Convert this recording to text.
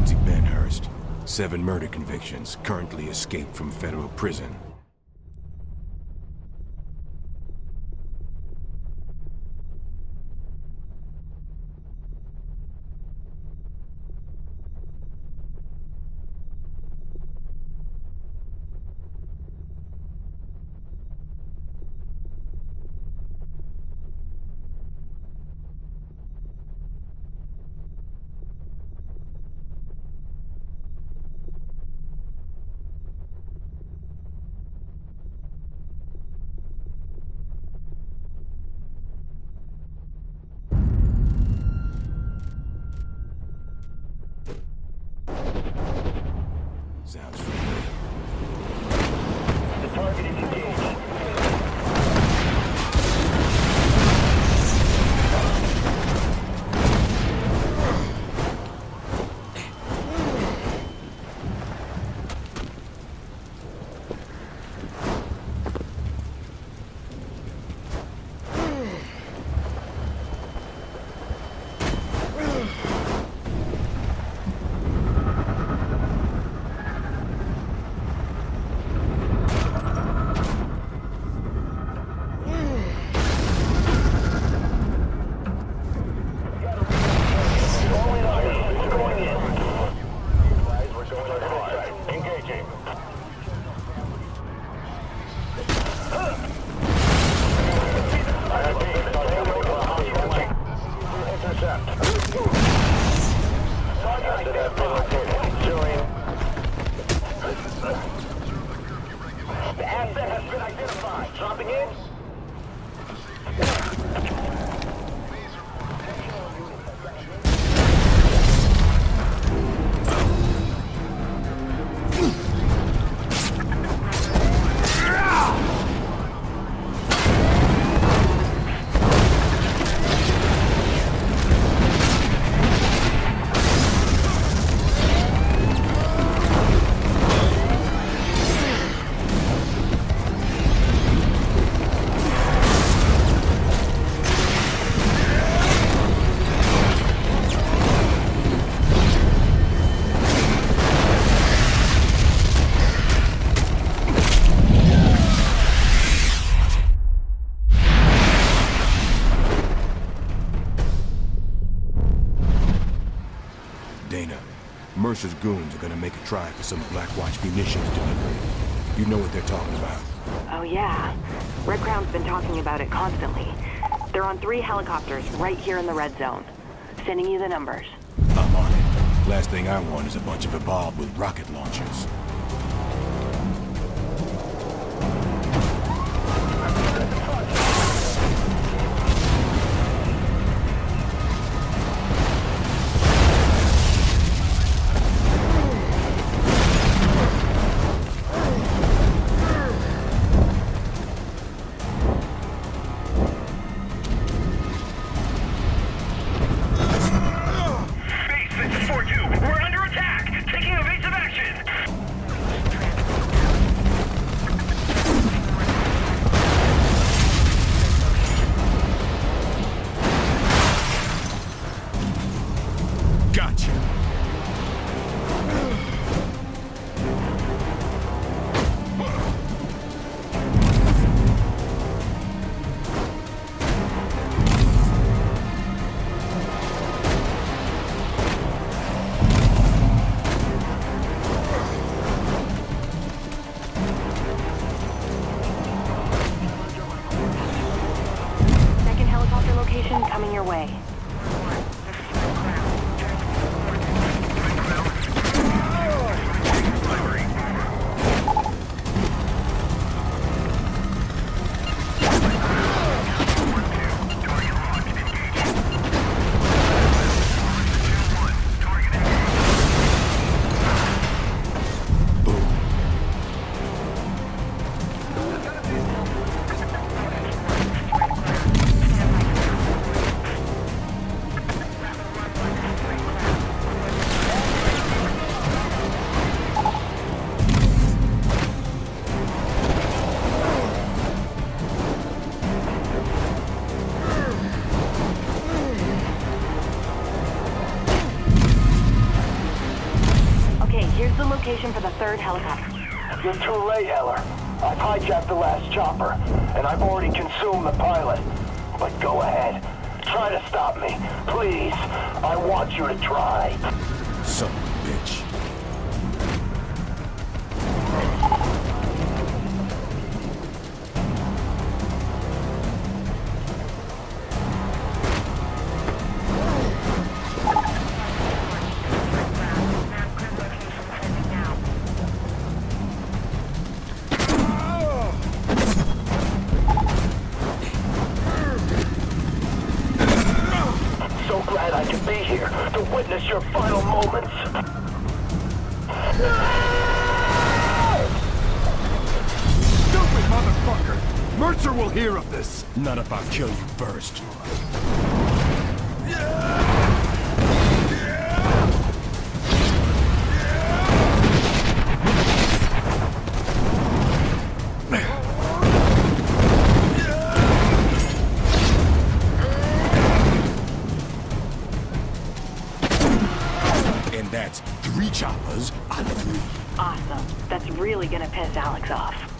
Nancy Benhurst. 7 murder convictions, currently escaped from federal prison. Sounds friendly. The target is engaged. The asset has been identified. Dropping in. Dana, Mercer's goons are gonna make a try for some Blackwatch munitions delivery. You know what they're talking about. Oh yeah. Red Crown's been talking about it constantly. They're on 3 helicopters right here in the red zone. Sending you the numbers. I'm on it. Last thing I want is a bunch of evolved with rocket launchers. Coming your way. the location for the third helicopter? You're too late, Heller. I've hijacked the last chopper, and I've already consumed the pilot. But go ahead. Try to stop me. Please. I want you to try. Son of a bitch. So glad I could be here to witness your final moments. Stupid motherfucker! Mercer will hear of this! Not if I kill you first. And that's 3 choppers out of 3. Awesome. That's really gonna piss Alex off.